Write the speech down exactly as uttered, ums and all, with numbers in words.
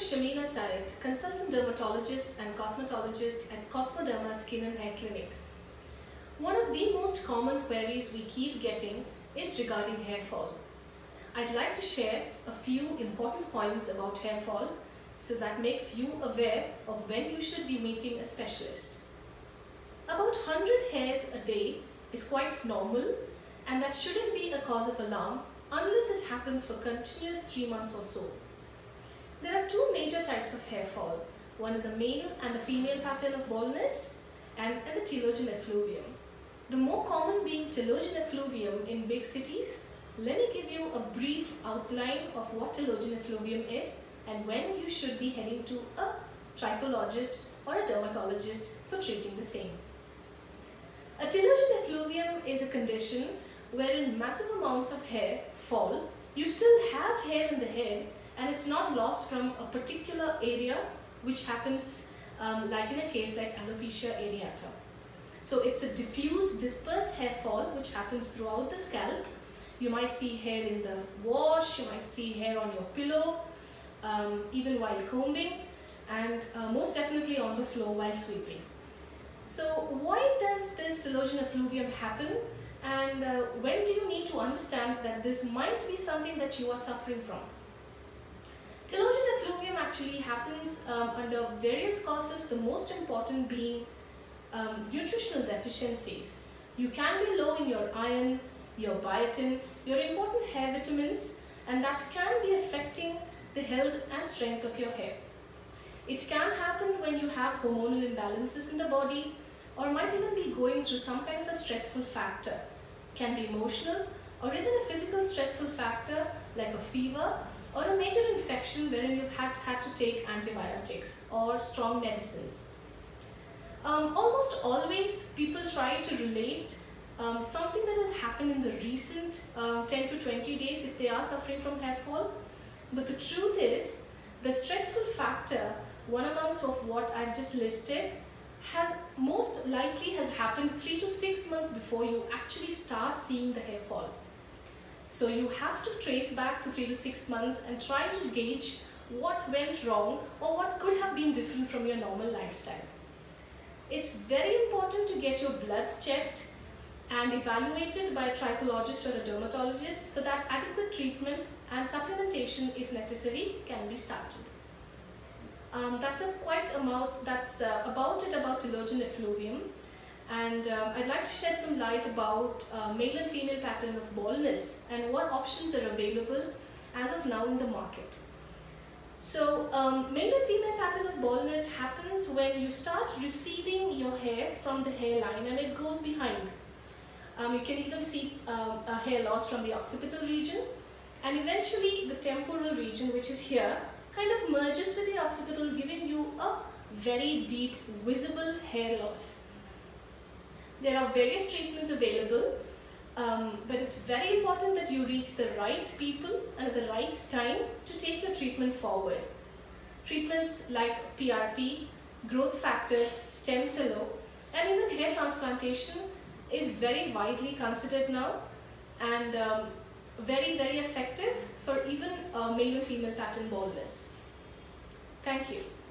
Shameena Syed, consultant dermatologist and cosmetologist at Kosmoderma Skin and Hair Clinics. One of the most common queries we keep getting is regarding hair fall. I'd like to share a few important points about hair fall so that makes you aware of when you should be meeting a specialist. About one hundred hairs a day is quite normal, and that shouldn't be a cause of alarm unless it happens for continuous three months or so. There are two major types of hair fall. One is the male and the female pattern of baldness, and, and the telogen effluvium. The more common being telogen effluvium in big cities. Let me give you a brief outline of what telogen effluvium is and when you should be heading to a trichologist or a dermatologist for treating the same. A telogen effluvium is a condition wherein massive amounts of hair fall. You still have hair in the head and it's not lost from a particular area, which happens um, like in a case like alopecia areata. So it's a diffuse dispersed hair fall which happens throughout the scalp. You might see hair in the wash, you might see hair on your pillow, um, even while combing, and uh, most definitely on the floor while sweeping. So why does this telogen effluvium happen, and uh, when do you need to understand that this might be something that you are suffering from? Telogen effluvium actually happens um, under various causes, the most important being um, nutritional deficiencies. You can be low in your iron, your biotin, your important hair vitamins, and that can be affecting the health and strength of your hair. It can happen when you have hormonal imbalances in the body, or might even be going through some kind of a stressful factor. It can be emotional or even a physical stressful factor like a fever or a major infection wherein you've had, had to take antibiotics or strong medicines. Um, almost always people try to relate um, something that has happened in the recent um, ten to twenty days if they are suffering from hair fall. But the truth is, the stressful factor, one amongst of what I've just listed, has most likely has happened three to six months before you actually start seeing the hair fall. So you have to trace back to three to six months and try to gauge what went wrong or what could have been different from your normal lifestyle. It's very important to get your bloods checked and evaluated by a trichologist or a dermatologist so that adequate treatment and supplementation, if necessary, can be started. Um, that's a quite amount. That's uh, about it about telogen effluvium, and um, I'd like to shed some light about uh, male and female pattern of baldness and what options are available as of now in the market. So um, male and female pattern of baldness happens when you start receding your hair from the hairline and it goes behind. Um, you can even see um, a hair loss from the occipital region, and eventually the temporal region, which is here, kind of merges with the occipital, giving you a very deep visible hair loss. There are various treatments available, um, but it's very important that you reach the right people and at the right time to take your treatment forward. Treatments like P R P, growth factors, stem cell, and even hair transplantation is very widely considered now, and um, very very effective for even uh, male and female pattern baldness. Thank you.